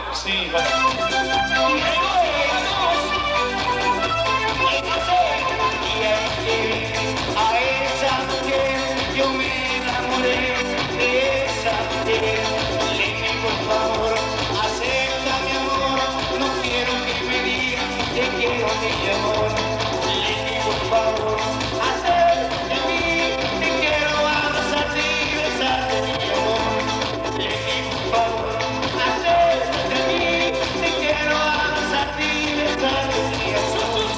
Sí, va. A esa mujer yo me enamoré de esa mujer. Leny, por favor, acepta mi amor. No quiero que me digas te quiero, mi amor. Leny, por favor, acepta de mí. Te quiero abrazarte y besarte, mi amor. Leny, por favor, acepta de mí. Te quiero abrazarte y besarte, mi amor.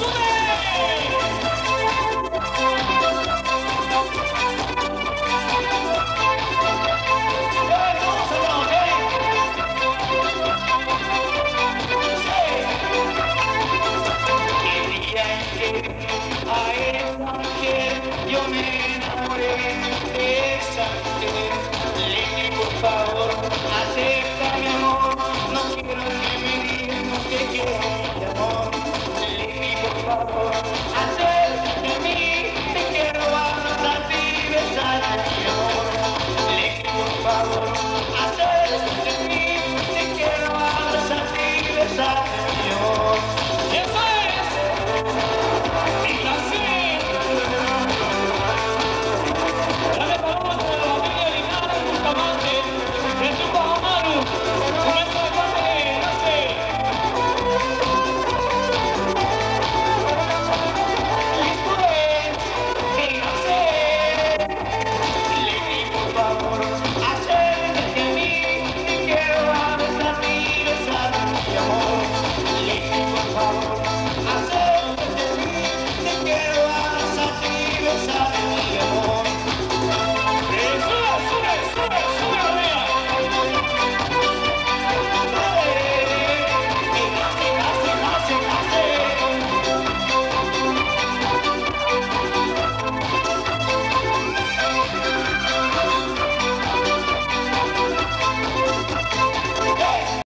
A esa mujer yo me enamoré de esa mujer. Leny, por favor, acepta mi amor. No quiero que me digas, no te quiero.